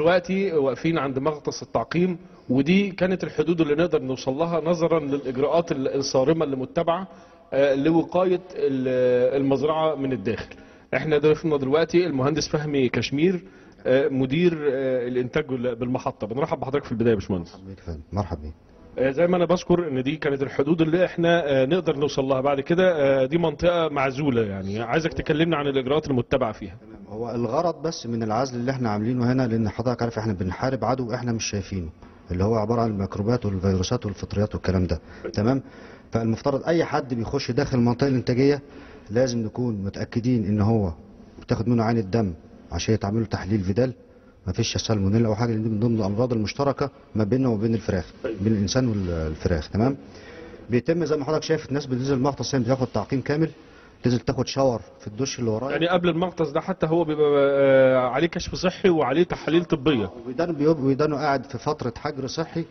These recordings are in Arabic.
دلوقتي واقفين عند مغطس التعقيم، ودي كانت الحدود اللي نقدر نوصل لها نظرا للاجراءات الصارمه اللي متبعه لوقايه المزرعه من الداخل. احنا ضيفنا دلوقتي المهندس فهمي كشمير، مدير الانتاج بالمحطه. بنرحب بحضرتك في البدايه يا باشمهندس. مرحبا بيك. زي ما انا بذكر ان دي كانت الحدود اللي احنا نقدر نوصل لها. بعد كده دي منطقه معزوله، يعني عايزك تكلمنا عن الاجراءات المتبعه فيها. هو الغرض بس من العزل اللي احنا عاملينه هنا، لان حضرتك عارف احنا بنحارب عدو احنا مش شايفينه، اللي هو عباره عن الميكروبات والفيروسات والفطريات والكلام ده. تمام. فالمفترض اي حد بيخش داخل المنطقه الانتاجيه لازم نكون متاكدين ان هو بتاخد منه عين الدم عشان يتعمل له تحليل فيدال، ما فيش سالمونيلا او حاجه، دي من ضمن الامراض المشتركه ما بيننا وبين الفراخ، بين الانسان والفراخ. تمام. بيتم زي ما حضرتك شايف الناس بتنزل المغطس بتاخد تعقيم كامل، تنزل تاخد شاور في الدش اللي ورايا. يعني قبل المغطس ده حتى هو بيبقى عليه كشف صحي وعليه تحاليل طبيه. ويدانه قاعد في فتره حجر صحي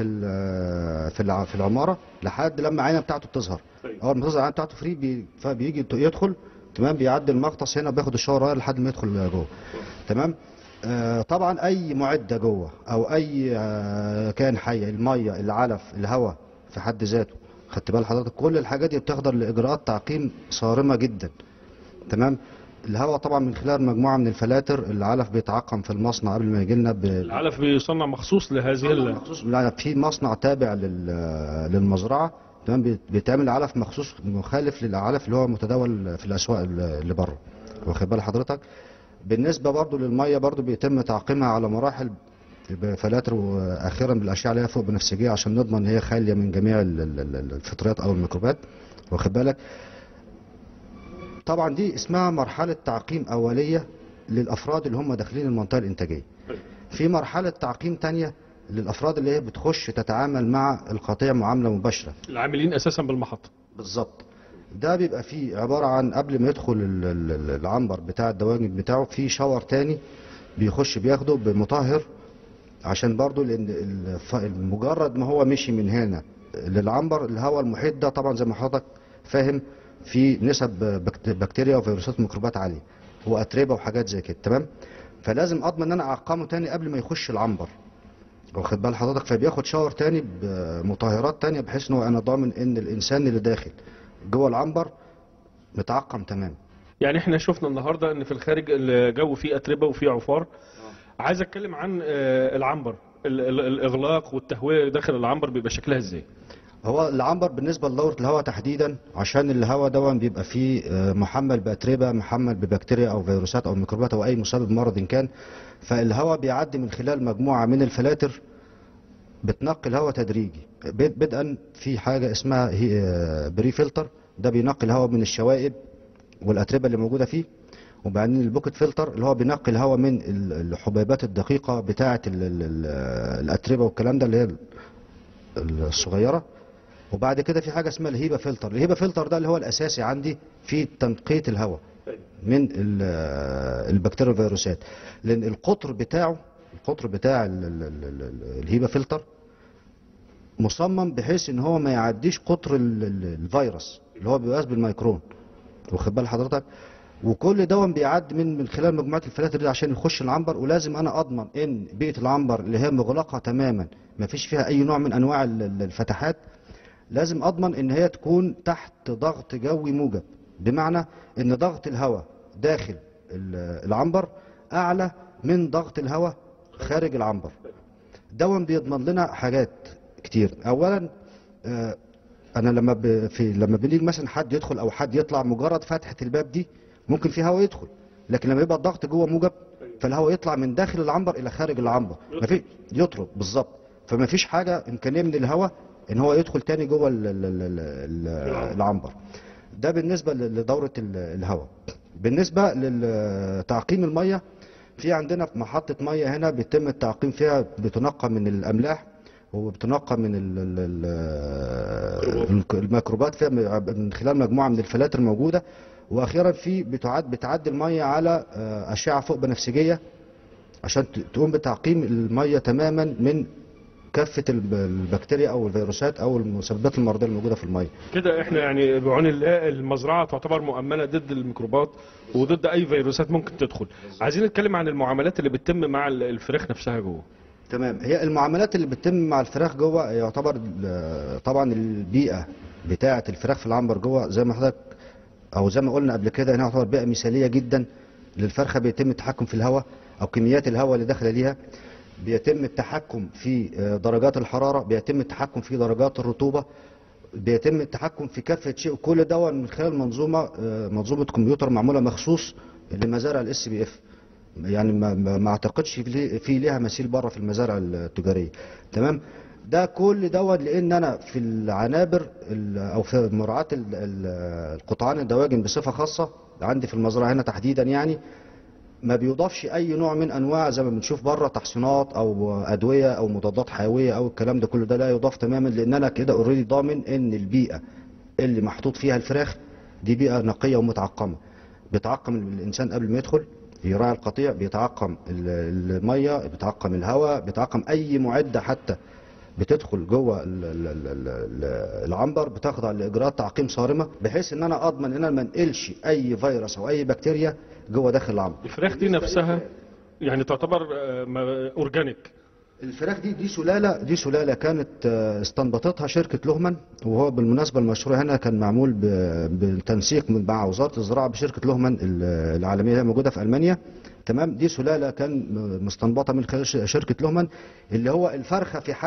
في العماره لحد لما العينه بتاعته بتظهر. اول ما تظهر العينه بتاعته فري فبيجي يدخل. تمام. بيعدي المغطس هنا بياخد الشاور لحد ما يدخل جوه. تمام. طبعا اي معده جوه او اي كائن حي، الميه، العلف، الهواء في حد ذاته، خدت بال حضرتك، كل الحاجات دي بتخضر لاجراءات تعقيم صارمه جدا. تمام. الهواء طبعا من خلال مجموعه من الفلاتر، العلف بيتعقم في المصنع قبل ما يجي لنا العلف بيصنع مخصوص لهذه في مصنع تابع للمزرعه. تمام. بيتعمل علف مخصوص مخالف للعلف اللي هو متداول في الاسواق اللي بره، واخد بال حضرتك. بالنسبه برضو للميه برضو بيتم تعقيمها على مراحل بفلاتر، واخيرا بالاشعه اللي هي فوق بنفسجيه عشان نضمن ان هي خاليه من جميع الفطريات او الميكروبات، واخد بالك. طبعا دي اسمها مرحله تعقيم اوليه للافراد اللي هم داخلين المنطقه الانتاجيه. في مرحله تعقيم ثانيه للافراد اللي هي بتخش تتعامل مع القطيع معامله مباشره، العاملين اساسا بالمحطه. بالظبط. ده بيبقى فيه عباره عن قبل ما يدخل العنبر بتاع الدواجن بتاعه في شاور تاني بيخش بياخده بمطهر، عشان برضو لان مجرد ما هو مشي من هنا للعنبر الهواء المحيط ده طبعا زي ما حضرتك فاهم في نسب بكتيريا وفيروسات وميكروبات عاليه واتربه وحاجات زي كده. تمام. فلازم اضمن ان انا اعقمه تاني قبل ما يخش العنبر، واخد بال حضرتك. فبياخد شاور تاني بمطهرات تانية بحيث ان هو انا ضامن ان الانسان اللي داخل جوه العنبر متعقم تمام. يعني احنا شفنا النهارده ان في الخارج الجو فيه اتربه وفيه عفار. عايز اتكلم عن العنبر، الاغلاق والتهويه داخل العنبر بيبقى شكلها ازاي؟ هو العنبر بالنسبه لدوره الهواء تحديدا، عشان الهواء ده بيبقى فيه محمل باتربه، محمل ببكتيريا او فيروسات او ميكروبات او اي مسبب مرض إن كان. فالهواء بيعدي من خلال مجموعه من الفلاتر بتنقي الهواء تدريجي، بدءا في حاجه اسمها بري فلتر، ده بينقي الهواء من الشوائب والاتربه اللي موجوده فيه. وبعدين البوكت فلتر اللي هو بينقي الهواء من الحبيبات الدقيقه بتاعه الاتربه والكلام ده اللي هي الصغيره. وبعد كده في حاجه اسمها الهيبه فلتر. الهيبه فلتر ده اللي هو الاساسي عندي في تنقيه الهواء من البكتيريا والفيروسات، لان القطر بتاع الهيبه فلتر مصمم بحيث ان هو ما يعديش قطر الفيروس اللي هو بيقاس بالميكرون، واخد بال حضرتك. وكل ده بيعدي من خلال مجموعه الفلاتر دي عشان يخش العنبر. ولازم انا اضمن ان بيئه العنبر اللي هي مغلقه تماما ما فيش فيها اي نوع من انواع الفتحات، لازم اضمن ان هي تكون تحت ضغط جوي موجب، بمعنى ان ضغط الهواء داخل العنبر اعلى من ضغط الهواء خارج العنبر. ده بيضمن لنا حاجات كتير. اولا انا لما بنيجي مثلا حد يدخل او حد يطلع، مجرد فتحه الباب دي ممكن في هواء يدخل، لكن لما يبقى الضغط جوه موجب فالهواء يطلع من داخل العنبر الى خارج العنبر، يطرد بالظبط. فما فيش حاجه امكانيه من الهواء ان هو يدخل تاني جوه العنبر. ده بالنسبه لدوره الهواء. بالنسبه لتعقيم الميه، في عندنا محطه ميه هنا بيتم التعقيم فيها، بتنقى من الاملاح وبتنقى من الميكروبات فيها من خلال مجموعه من الفلاتر موجوده. واخيرا في بتعدي الميه على اشعه فوق بنفسجيه عشان تقوم بتعقيم الميه تماما من كافه البكتيريا او الفيروسات او المسببات المرضيه الموجوده في الميه. كده احنا يعني بعون الله المزرعه تعتبر مؤمنه ضد الميكروبات وضد اي فيروسات ممكن تدخل. عايزين نتكلم عن المعاملات اللي بتتم مع الفراخ نفسها جوه. تمام. هي المعاملات اللي بتتم مع الفراخ جوه يعتبر طبعا البيئه بتاعه الفراخ في العنبر جوه زي ما حضرتك او زي ما قلنا قبل كده انها تعتبر بيئه مثاليه جدا للفرخه. بيتم التحكم في الهواء او كميات الهواء اللي داخله ليها، بيتم التحكم في درجات الحراره، بيتم التحكم في درجات الرطوبه، بيتم التحكم في كافه شيء. كل ده من خلال منظومه كمبيوتر معموله مخصوص لمزارع الاس بي اف. يعني ما اعتقدش في ليها مثيل بره في المزارع التجاريه. تمام. ده كل دوت لان انا في العنابر او في مراعاه القطعان الدواجن بصفه خاصه عندي في المزرعه هنا تحديدا، يعني ما بيضافش اي نوع من انواع زي ما بنشوف بره تحصينات او ادويه او مضادات حيويه او الكلام ده كله. ده لا يضاف تماما لان انا كده اوريدي ضامن ان البيئه اللي محطوط فيها الفراخ دي بيئه نقيه ومتعقمه. بيتعقم الانسان قبل ما يدخل يراعي القطيع، بيتعقم الميه، بيتعقم الهواء، بيتعقم اي معده حتى بتدخل جوه العنبر بتخضع لاجراءات تعقيم صارمه بحيث ان انا اضمن ان انا ما انقلش اي فيروس او اي بكتيريا جوه داخل العنبر. الفراخ دي نفسها يعني تعتبر اورجانيك. الفراخ دي سلاله كانت استنبطتها شركه لهمان، وهو بالمناسبه المشروع هنا كان معمول بالتنسيق مع وزاره الزراعه بشركه لهمان العالميه اللي موجوده في المانيا. تمام. دي سلاله كان مستنبطه من خلال شركه لهمان، اللي هو الفرخه في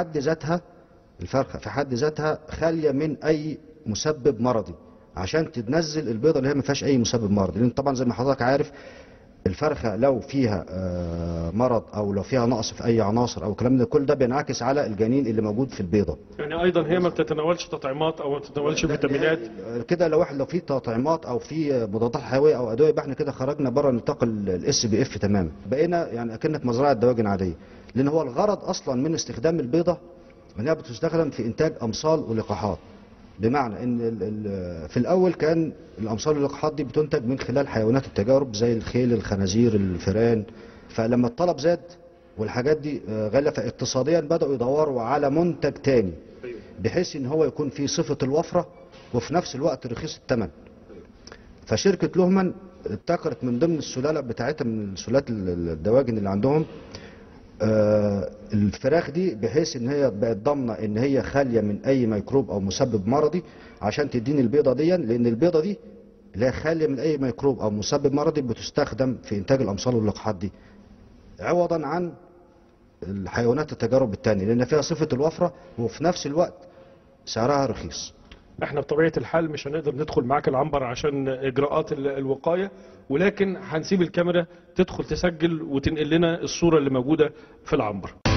حد ذاتها خاليه من اي مسبب مرضي عشان تنزل البيضه اللي هي ما فيهاش اي مسبب مرضي. لان طبعا زي ما حضرتك عارف الفرخه لو فيها مرض او لو فيها نقص في اي عناصر او الكلام ده كل ده بينعكس على الجنين اللي موجود في البيضه. يعني ايضا هي ما بتتناولش تطعيمات او ما بتتناولش فيتامينات كده. لو في تطعيمات او في مضادات حيويه او ادويه يبقى احنا كده خرجنا بره نطاق الاس بي اف تماما، بقينا يعني اكنك مزرعه دواجن عاديه. لان هو الغرض اصلا من استخدام البيضه انها بتستخدم في انتاج امصال ولقاحات. بمعنى ان في الاول كان الامصال واللقاحات دي بتنتج من خلال حيوانات التجارب زي الخيل، الخنازير، الفئران. فلما الطلب زاد والحاجات دي غاليه فاقتصاديا بداوا يدوروا على منتج تاني بحيث ان هو يكون فيه صفه الوفره وفي نفس الوقت رخيص الثمن. فشركه لهمان ابتكرت من ضمن السلاله بتاعتها من سلالات الدواجن اللي عندهم الفراخ دي بحيث ان هي بقت ضامنه ان هي خاليه من اي ميكروب او مسبب مرضي عشان تديني البيضه دي. لان البيضه دي اللي هي خاليه من اي ميكروب او مسبب مرضي بتستخدم في انتاج الامصال واللقاحات دي عوضا عن الحيوانات التجارب الثانيه لان فيها صفه الوفره وفي نفس الوقت سعرها رخيص. احنا بطبيعه الحال مش هنقدر ندخل معاك العنبر عشان اجراءات الوقايه، ولكن هنسيب الكاميرا تدخل تسجل وتنقل لنا الصوره اللي موجوده في العنبر.